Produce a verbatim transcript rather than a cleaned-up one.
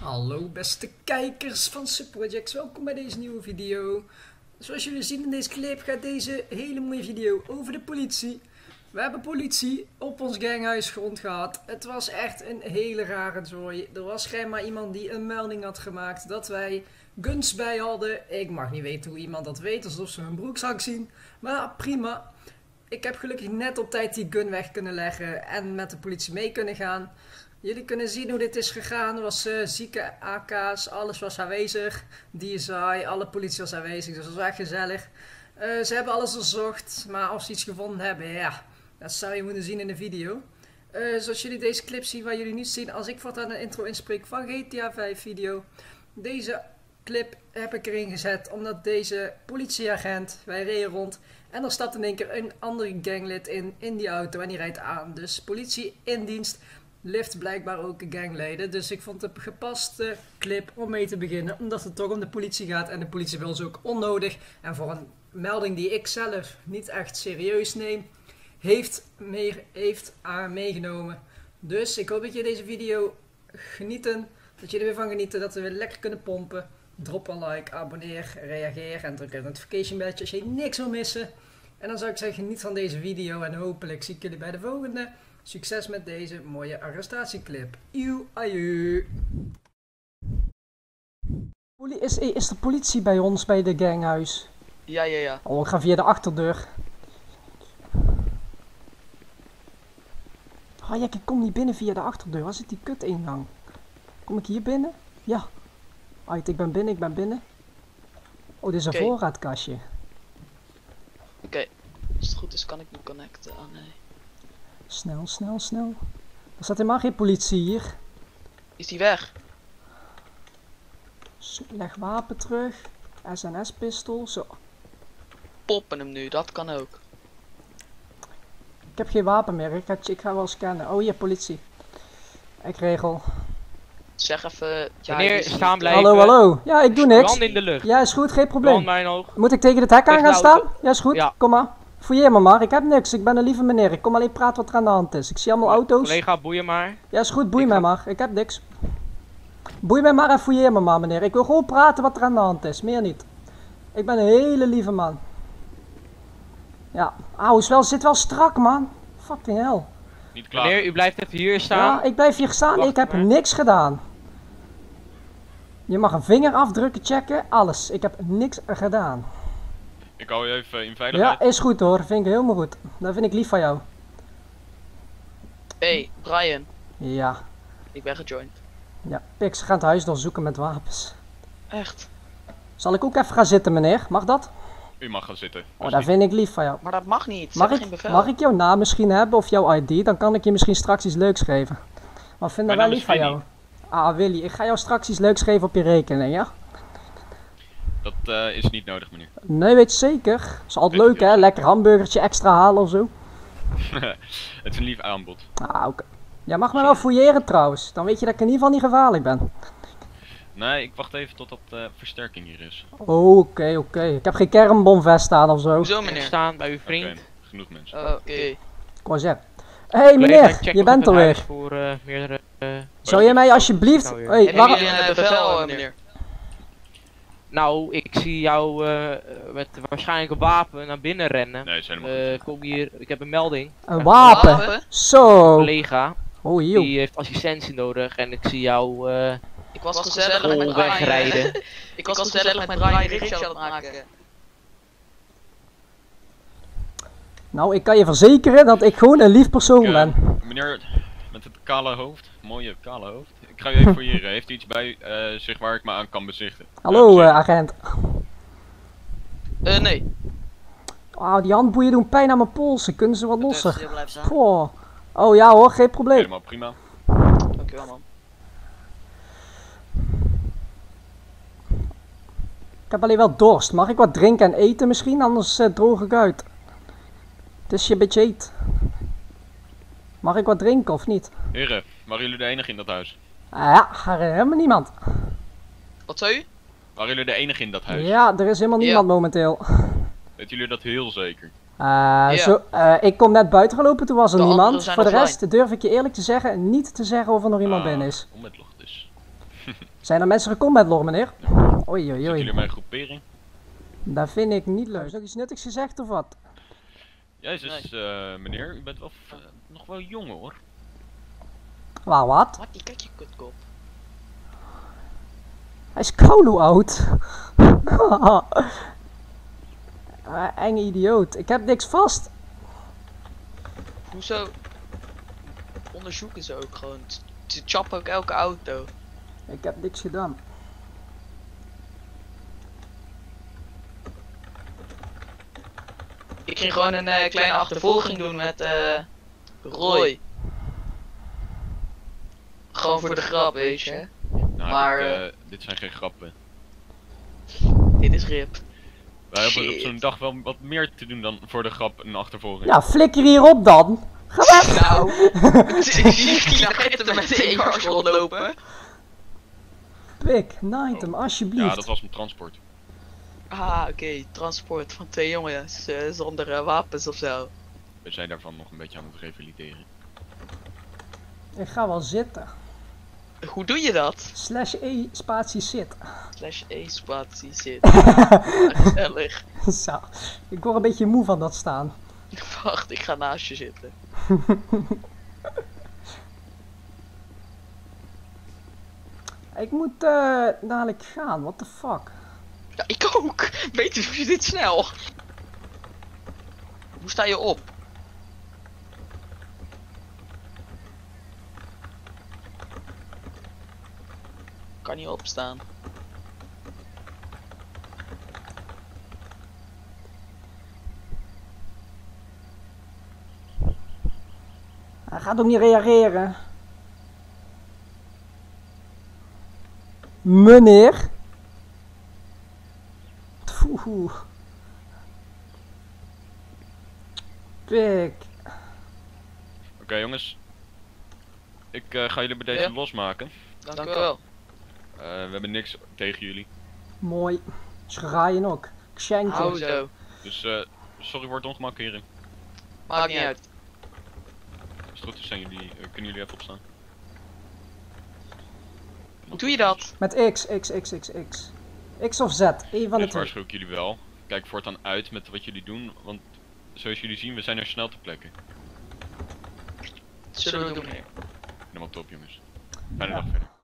Hallo beste kijkers van Subprojects, welkom bij deze nieuwe video. Zoals jullie zien in deze clip gaat deze hele mooie video over de politie. We hebben politie op ons ganghuisgrond gehad. Het was echt een hele rare zooi. Er was schijnbaar iemand die een melding had gemaakt dat wij guns bij hadden. Ik mag niet weten hoe iemand dat weet, alsof ze hun broekzak zien. Maar prima. Ik heb gelukkig net op tijd die gun weg kunnen leggen en met de politie mee kunnen gaan. Jullie kunnen zien hoe dit is gegaan. Er was uh, zieke A K's, alles was aanwezig. D S I, alle politie was aanwezig, dus dat was echt gezellig. Uh, ze hebben alles onderzocht, maar als ze iets gevonden hebben, ja, dat zou je moeten zien in de video. Uh, zoals jullie deze clip zien, waar jullie nu zien, als ik voortaan een intro inspreek van G T A vijf video. Deze clip heb ik erin gezet, omdat deze politieagent, wij reden rond. En er staat in één keer een andere ganglid in, in die auto en die rijdt aan. Dus politie in dienst. Lift blijkbaar ook gangleden, dus ik vond het een gepaste clip om mee te beginnen, omdat het toch om de politie gaat en de politie wil ze ook onnodig en voor een melding die ik zelf niet echt serieus neem, heeft, mee, heeft aan meegenomen. Dus ik hoop dat je deze video genieten, dat je er weer van genieten, dat we weer lekker kunnen pompen. Drop een like, abonneer, reageer en druk het notification belletje als je niks wil missen. En dan zou ik zeggen, geniet van deze video en hopelijk zie ik jullie bij de volgende. Succes met deze mooie arrestatieclip. Eeuw, aju. Is, is de politie bij ons, bij de ganghuis? Ja, ja, ja. Oh, ik ga via de achterdeur. Oh ja, ik kom niet binnen via de achterdeur. Waar zit die kut ingang? Kom ik hier binnen? Ja. Uit, ik ben binnen, ik ben binnen. Oh, dit is een okay. voorraadkastje. Oké. Okay. Als het goed is, kan ik me connecten. Oh nee. Snel, snel, snel. Er staat helemaal geen politie hier. Is die weg? Leg wapen terug. S N S-pistool, zo. Poppen hem nu, dat kan ook. Ik heb geen wapen meer, ik ga, ik ga wel scannen. Oh hier, politie. Ik regel. Zeg even... Ja, Meneer, staan blijven. Hallo, hallo. Ja, ik doe niks. Brand in de lucht. Ja, is goed, geen probleem. Brand mijn oog. Moet ik tegen het hek aan gaan staan? Ja, is goed. Ja. Kom maar. Fouilleer me maar, ik heb niks. Ik ben een lieve meneer. Ik kom alleen praten wat er aan de hand is. Ik zie allemaal auto's. Collega, boeien maar. Ja, is goed, boei Ik mij ga... maar. Ik heb niks. Boei mij maar en fouilleer me maar, meneer. Ik wil gewoon praten wat er aan de hand is. Meer niet. Ik ben een hele lieve man. Ja. Auw, is wel, zit wel strak, man. Fucking hell. Niet klaar. Meneer, u blijft even hier staan. Ja, ik blijf hier staan. Wacht ik heb maar. niks gedaan. Je mag een vingerafdrukken checken. Alles. Ik heb niks gedaan. Ik hou je even in veiligheid. Ja, is goed hoor. Vind ik helemaal goed. Dat vind ik lief van jou. Hey, Brian. Ja. Ik ben gejoind. Ja, Pix gaat het huis doorzoeken met wapens. Echt? Zal ik ook even gaan zitten, meneer? Mag dat? U mag gaan zitten. Oh, dat vind ik lief van jou. Maar dat mag niet. Ze Mag hebben geen ik, bevel. mag ik jouw naam misschien hebben of jouw I D? Dan kan ik je misschien straks iets leuks geven. Maar ik vind dat Mijn wel naam lief is van jou. Ah, Willy, ik ga jou straks iets leuks geven op je rekening, ja? Dat uh, is niet nodig, meneer. Nee, weet je zeker. Is altijd Weet leuk, je hè? wel. Lekker hamburgertje extra halen of zo. Het is een lief aanbod. Ah, oké. Okay. Jij mag me wel fouilleren trouwens. Dan weet je dat ik in ieder geval niet gevaarlijk ben. Nee, ik wacht even totdat uh, versterking hier is. Oké, oké. Okay. Ik heb geen kernbomvest aan of zo. Hoezo, Meneer, meneer? staan bij uw vriend. Oké, genoeg mensen. Oh, Oké. Okay. Kom zeg. Hé hey, meneer, je bent er weer. Voor, uh, meerdere, uh, Zou jij mij alsjeblieft... Nou, weer. Hey, Hebben waar... jullie een bevel, meneer? Nou, ik zie jou uh, met waarschijnlijk een wapen naar binnen rennen. Nee, is helemaal Uh, kom hier, ik heb een melding. Een wapen? Wapen? Zo. Collega, Oh, joh. die heeft assistentie nodig en ik zie jou uh, Ik was gezellig met vol Brian. wegrijden. Ik was gezellig met Brian Rickshaw aan het maken. Nou, ik kan je verzekeren dat ik gewoon een lief persoon Ik, uh, ben. Meneer met het kale hoofd, mooie kale hoofd. Ik ga u even fouilleren. Heeft u iets bij uh, zich waar ik me aan kan bezichten? Hallo, Uh, uh, agent. Eh, uh, nee. Oh, die handboeien doen pijn aan mijn polsen. Kunnen ze wat losser? Dus, blijven staan. Goh. Oh ja hoor, geen probleem. Helemaal prima. Dankjewel, man. Ik heb alleen wel dorst. Mag ik wat drinken en eten misschien? Anders uh, droog ik uit. Het is je een beetje heet. Mag ik wat drinken of niet? Heren, waren jullie de enige in dat huis? Ah, ja, er is helemaal niemand. Wat zei u? Waren jullie de enige in dat huis? Ja, er is helemaal niemand Ja. momenteel. Weten jullie dat heel zeker? Uh, Ja. zo, uh, ik kom net buiten gelopen, toen was er De anderen niemand. zijn Voor de offline. rest durf ik je eerlijk te zeggen niet te zeggen of er nog iemand Ah, binnen is. Onmetloch dus. Zijn er mensen gekomen met lore, meneer? Oei, oei, Zitten jullie oei. in mijn groepering? Dat vind ik niet leuk. Is nog iets nuttigs gezegd of wat? Jezus, eh meneer, u bent wel f- eh, nog wel jong hoor. Waar, wat? Wat, die kijk je kutkop. Hij is koude oud. Ah, enge idioot. Ik heb niks vast. Hoezo? Onderzoeken ze ook gewoon. Ze chappen ook elke auto. Ik heb niks gedaan. Ik ging gewoon een eh, kleine achtervolging doen met eh Roy. Gewoon voor de grap, weet je. Nou, Maar, ik, eh, dit zijn geen grappen. Dit is rip. Wij hebben op Shit. zo'n dag wel wat meer te doen dan voor de grap een achtervolging. Ja, flikker hierop dan. Ga weg. Nou, ik zie die agenten met de E-mars rondlopen. Pik, night hem, alsjeblieft. Ja, dat was mijn transport. Ah, oké. Transport van twee jongens eh, zonder eh, wapens of zo. We zijn daarvan nog een beetje aan het revalideren. Ik ga wel zitten. Hoe doe je dat? Slash E spatie zit. Slash E-spatie zit. Ah, gezellig. Zo. Ik word een beetje moe van dat staan. Wacht, ik ga naast je zitten. Ik moet eh dadelijk gaan, what the fuck. Ja, ik ook. Weet je dit snel? Hoe sta je op? Kan niet opstaan. Hij gaat ook niet reageren. Meneer. Oeh. Pik. Oké jongens. Ik eh, ga jullie bij deze Ja. losmaken. Dank u wel. Eh, we hebben niks tegen jullie. Mooi. Schraaien ook. Schenken. Hou zo. Dus eh, sorry voor het ongemak heren. Maakt niet uit. Als het goed is zijn jullie, eh, kunnen jullie even opstaan. Hoe doe je dat? Met X, X, X, X, X. X of Z, één van de Dit twee. waarschuw ik jullie wel. Kijk voortaan uit met wat jullie doen, want zoals jullie zien, we zijn er snel ter plekke. Zullen we doen, meneer? Helemaal top jongens. Fijne dag verder.